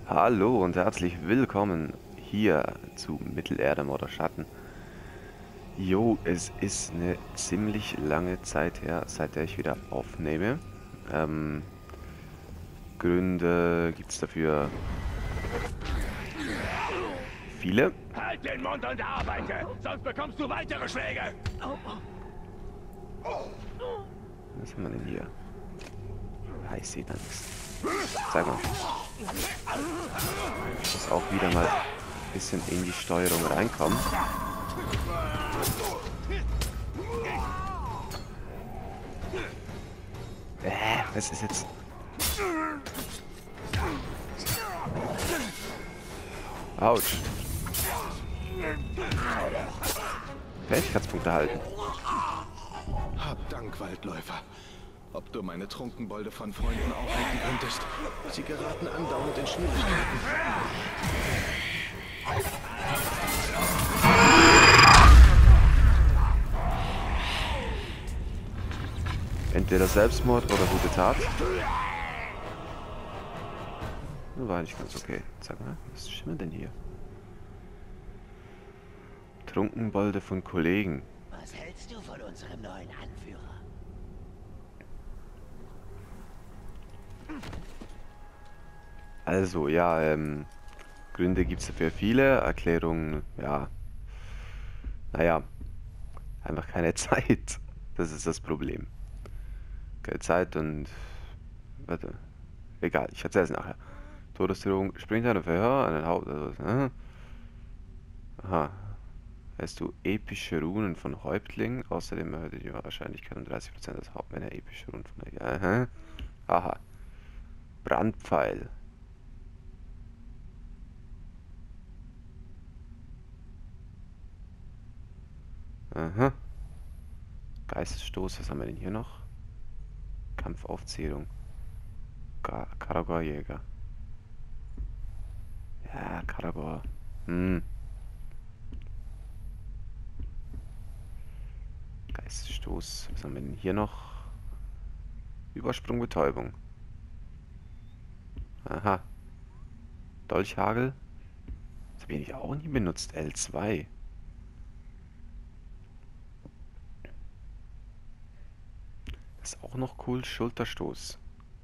Hallo und herzlich willkommen hier zu Mittelerde Mord Schatten. Jo, es ist eine ziemlich lange Zeit her, seit der ich wieder aufnehme. Ähm, Gründe gibt es dafür viele. Halt den Mund und arbeite, sonst bekommst du weitere Schläge. Was haben wir denn hier? Ich sehe da nichts. Sag mal. Ich muss auch wieder mal ein bisschen in die Steuerung reinkommen. Was ist jetzt? Autsch. Fähigkeitspunkte halten. Hab Dank, Waldläufer. Ob du meine Trunkenbolde von Freunden aufhalten könntest. Sie geraten andauernd in Schwierigkeiten. Entweder Selbstmord oder gute Tat. War nicht ganz okay. Sag mal, was schimmert denn hier? Trunkenbolde von Kollegen. Was hältst du von unserem neuen Anführer? Also, ja, Gründe gibt es dafür viele. Erklärungen, ja. Naja, einfach keine Zeit. Das ist das Problem. Keine Zeit und... Warte. Egal, ich erzähle es nachher. Todesdrohung, springt eine Verhör, einen Haupt... Aha. Hast du epische Runen von Häuptling? Außerdem erhöht die Wahrscheinlichkeit um 30% des Hauptmänner epische Runen von... Aha. Aha. Brandpfeil. Aha. Geistesstoß, was haben wir denn hier noch? Kampfaufzählung. Karagor-Jäger. Ja, Karagor. Geistesstoß, was haben wir denn hier noch? Übersprung, Betäubung. Aha. Dolchhagel. Das habe ich eigentlich auch nie benutzt. L2. Das ist auch noch cool. Schulterstoß.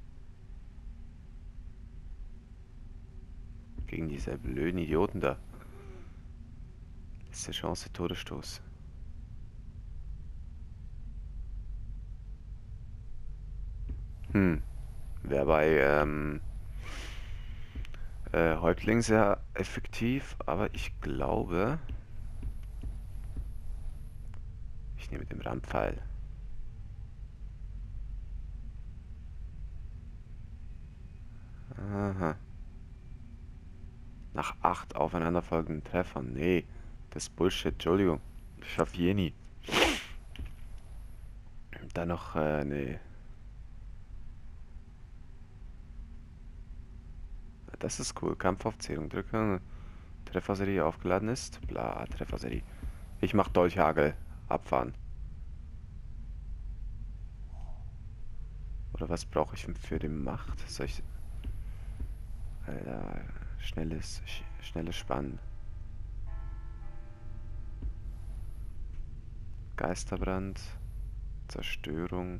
Gegen diese blöden Idioten da. Letzte Chance, Todesstoß. Wäre bei Häuptling sehr effektiv, aber ich glaube, ich nehme den Brandpfeil. Aha. Nach 8 aufeinanderfolgenden Treffern. Nee, das ist Bullshit. Entschuldigung. Ich schaffe je nie. Dann noch, nee. Das ist cool. Kampfaufzählung. Drücke. Trefferserie aufgeladen ist. Bla, Trefferserie. Ich mach Dolchhagel. Abfahren. Oder was brauche ich für die Macht? Soll ich... Alter, schnelles Spannen. Geisterbrand. Zerstörung.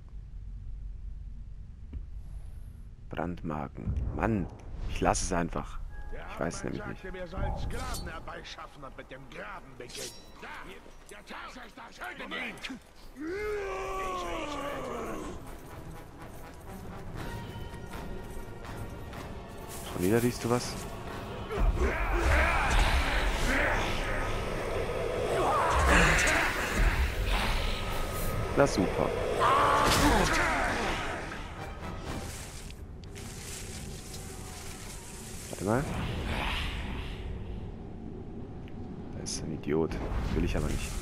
Brandmarken. Mann, ich lasse es einfach. Ich weiß nämlich nicht. Wir sollen Sklaven herbeischaffen und mit dem Graben beginnen. Da, der Tag ist das. Hört ihn! Schon wieder riechst du was? Na super. Warte mal. Da ist ein Idiot. Will ich aber nicht.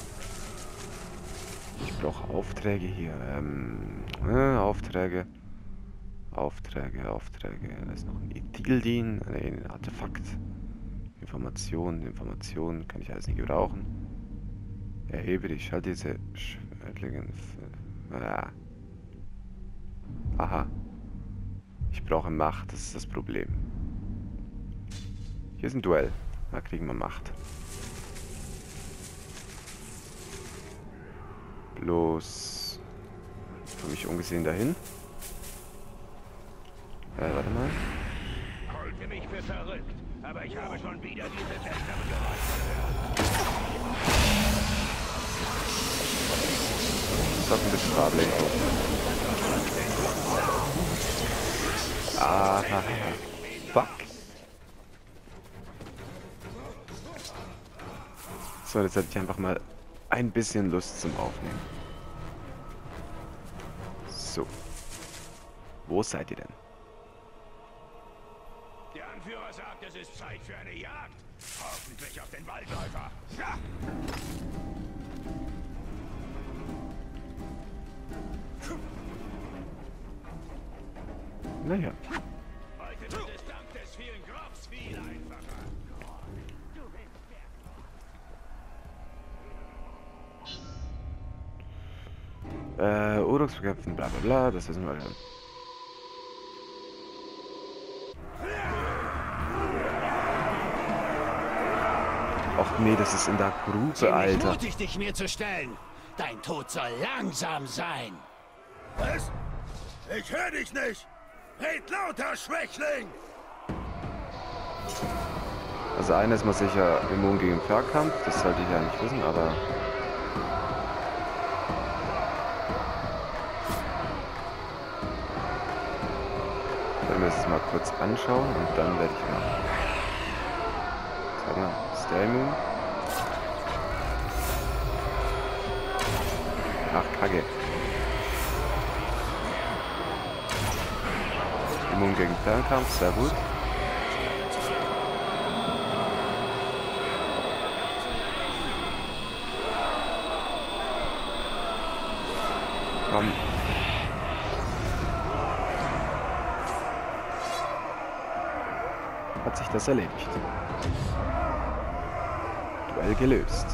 Ich brauche Aufträge hier. Aufträge. Aufträge. Da ist noch ein Ethildin. Ein Artefakt. Informationen kann ich alles nicht gebrauchen. Erhebe dich. Schalte diese Schwertlinge. Aha. Ich brauche Macht, das ist das Problem. Hier ist ein Duell. Da kriegen wir Macht. Bloß... Komme ich ungesehen dahin? Warte mal. Holte mich für verrückt, aber ich habe schon wieder diese seltsamen Geräusche gehört. Das ist doch ein bisschen Farblenkung. Ah, fuck. So, jetzt hatte ich einfach mal ein bisschen Lust zum Aufnehmen. So. Wo seid ihr denn? Der Anführer sagt, es ist Zeit für eine Jagd. Hoffentlich auf den Waldläufer. Ja! Naja. Heute wird es dank des vielen Grobs viel einfacher. Uruks bekämpfen, bla bla bla, das wissen wir alle. Och nee, das ist in der Grube, Ziemlich Alter. mutig, dich mir zu stellen. Dein Tod soll langsam sein. Was? Ich höre dich nicht! Red lauter, Schwächling! Also einer ist mal sicher immun gegen Fernkampf, das sollte ich ja nicht wissen, aber... Ich werde mir das mal kurz anschauen und dann werde ich mal... Sag mal, ist der immun? Ach, Kacke. Immun gegen Fernkampf, sehr gut. Komm. Hat sich das erledigt. Duell gelöst.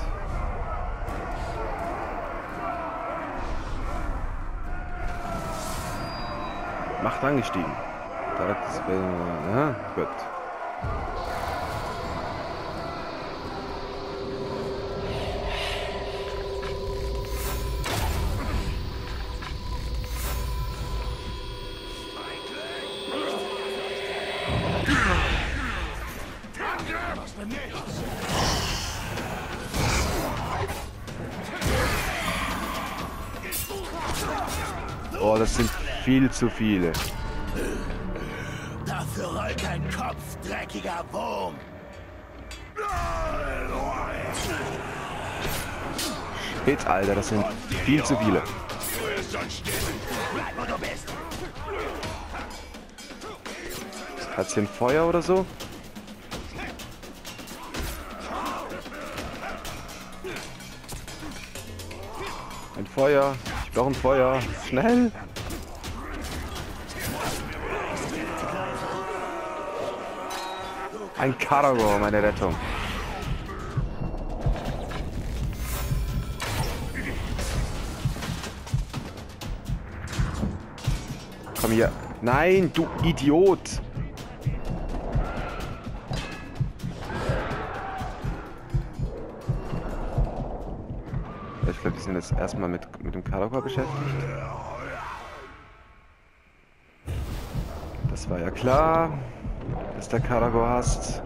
Macht angestiegen. Das will... Aha, gut. Oh, das sind viel zu viele. Dafür roll kein Kopf, dreckiger Wurm. Shit, Alter, das sind viel zu viele. Bleib, wo du bist. Hat's hier ein Feuer oder so? Ein Feuer. Ich brauche ein Feuer. Schnell! Ein Karagor, meine Rettung. Komm hier. Nein, du Idiot! Ich glaube, wir sind jetzt erstmal mit dem Karagor beschäftigt. Das war ja klar, dass der Karagor hast.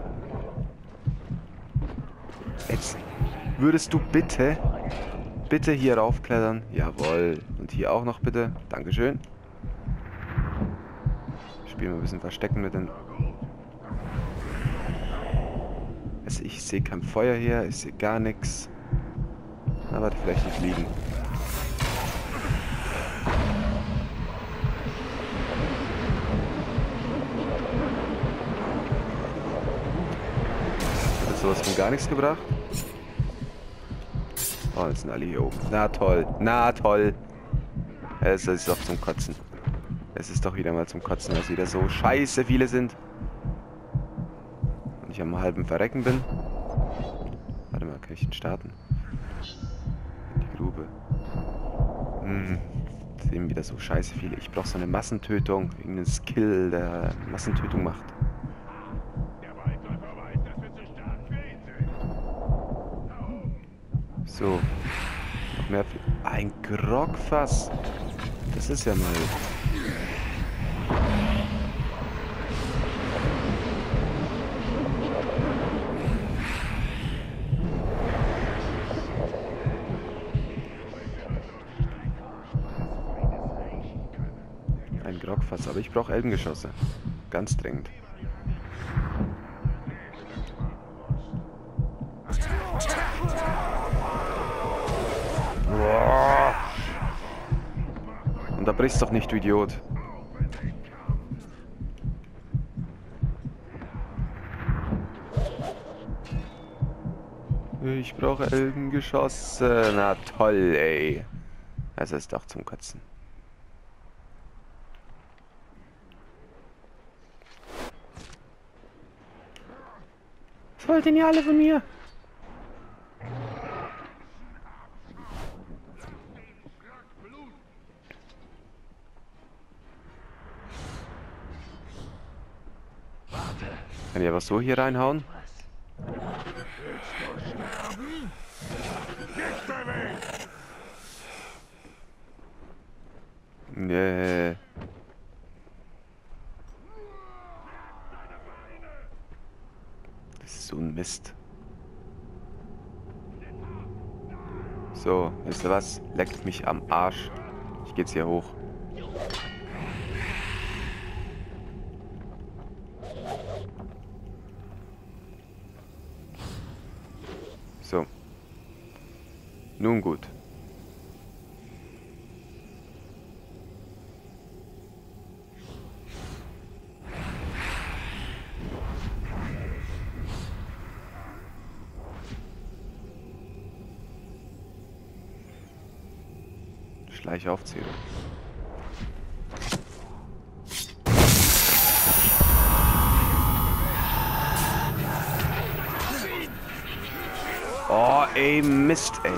Jetzt würdest du bitte hier raufklettern. Jawohl. Und hier auch noch bitte. Dankeschön. Spielen wir ein bisschen Verstecken mit den... Also ich sehe kein Feuer hier, ich sehe gar nichts. Na, warte, vielleicht nicht liegen. Hat jetzt sowas von gar nichts gebracht? Oh, jetzt sind alle hier oben. Na toll, na toll. Es ist doch zum Kotzen. Es ist doch wieder mal zum Kotzen, dass wieder so scheiße viele sind. Und ich am halben Verrecken bin. Warte mal, kann ich den starten? Die Grube. Sind wieder so scheiße viele. Ich brauche so eine Massentötung. Irgendeinen Skill, der Massentötung macht. Der Waldläufer weiter. So. Noch mehr. Ein Grogfass. Das ist ja mal. Ein Grogfass, aber ich brauche Elbengeschosse. Ganz dringend. Boah. Und da brichst doch nicht, du Idiot. Ich brauche Elbengeschosse. Na toll, ey. Das ist doch zum Kotzen. Was wollt denn ihr alle von mir? Kann ich aber so hier reinhauen? Nee. Das ist so ein Mist. So, wisst ihr was? Leckt mich am Arsch. Ich gehe jetzt hier hoch. So. Nun gut. Schleichaufzählung. Oh, ey, Mist, ey.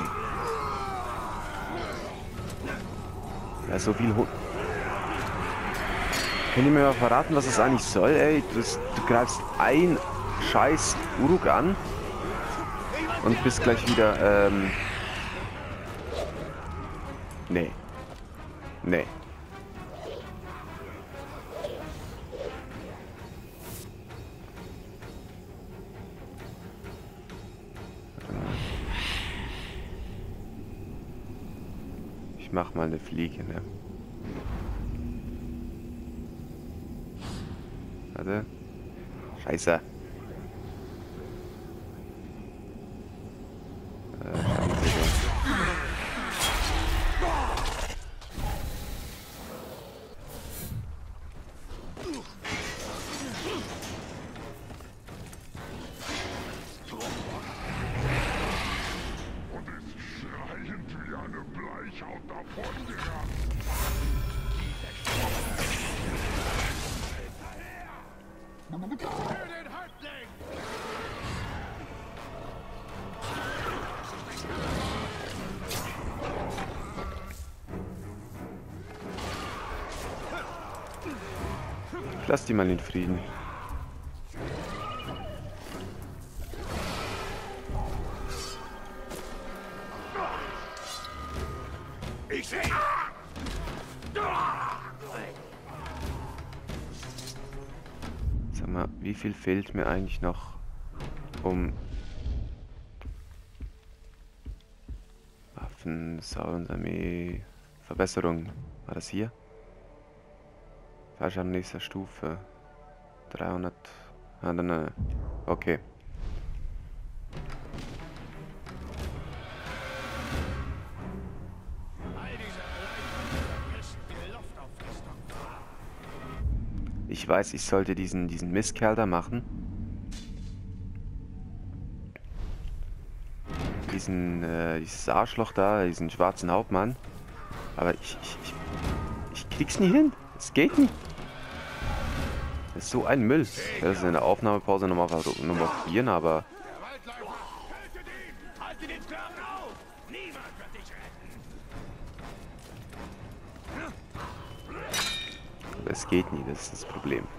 Ja, so viel Hund. Könnt ihr mir mal verraten, was das eigentlich soll, ey? Du greifst ein scheiß Uruk an und bist gleich wieder, nee. Nee. Ich mach mal eine Fliege, ne? Warte. Scheiße. Lass die mal in Frieden. Ich sehe. Sag mal, wie viel fehlt mir eigentlich noch, um Waffen, Sauerarmee, Verbesserung? War das hier? Fallschirm nächster Stufe. 300. Ah, dann, okay. Ich weiß, ich sollte diesen Mistkerl da machen. Dieses Arschloch da, diesen schwarzen Hauptmann. Aber ich krieg's nie hin. Es geht nicht. Das ist so ein Müll. Ich werde das in der Aufnahmepause nochmal probieren, aber... Es geht nie, das ist das Problem.